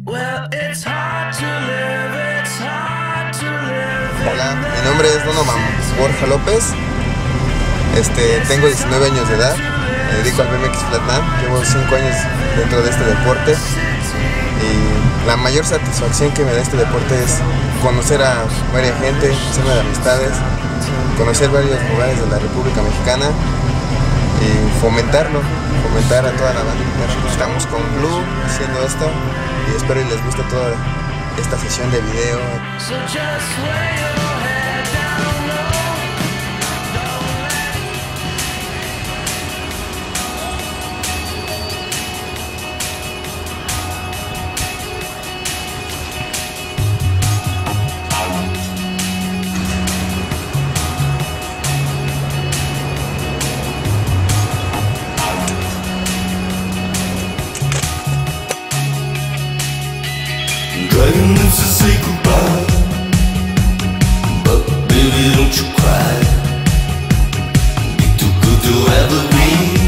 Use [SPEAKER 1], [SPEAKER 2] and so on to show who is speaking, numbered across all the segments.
[SPEAKER 1] Hola, mi nombre es Donovan Borja López. Tengo 19 años de edad. Me dedico al BMX Flatman. Llevo 5 años dentro de este deporte. Y la mayor satisfacción que me da este deporte es conocer a varias gente, hacerme de amistades, conocer varios lugares de la República Mexicana y fomentar a toda la banda. Estamos con Blue haciendo esto y espero y les guste toda esta sesión de video.
[SPEAKER 2] Dragging lips to say goodbye, but baby don't you cry. Be too good to ever be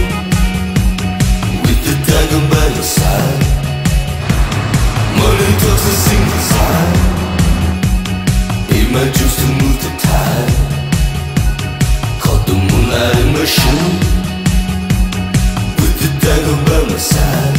[SPEAKER 2] with the dagger by your side. Money talks and sing desire. Paid my dues to move the tide. Caught the moonlight in my shoe with the dagger by my side.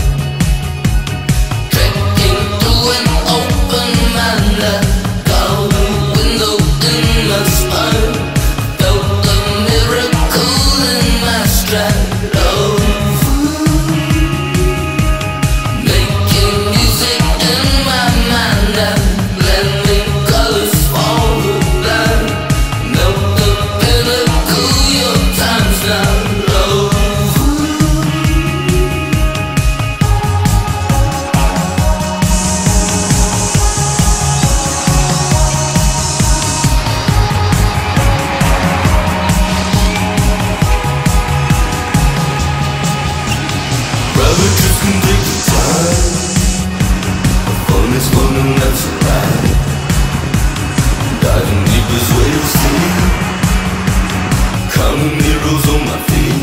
[SPEAKER 2] Just can take the time. Fun is fun and that's alright. Diving deep is way to see. Counting heroes on my feet.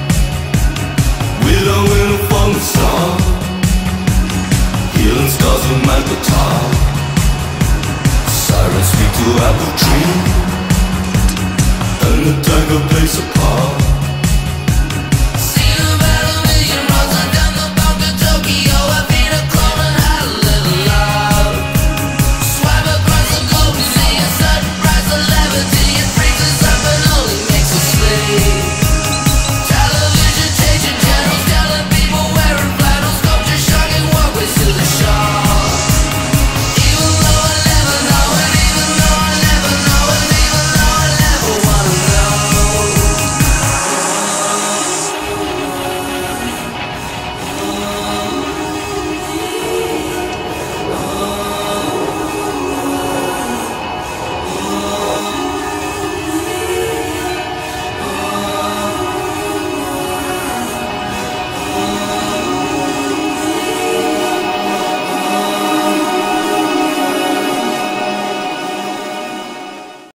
[SPEAKER 2] Willow in a falling star. Healing scars with my guitar. Sirens speak to apple tree. And the tiger plays a part.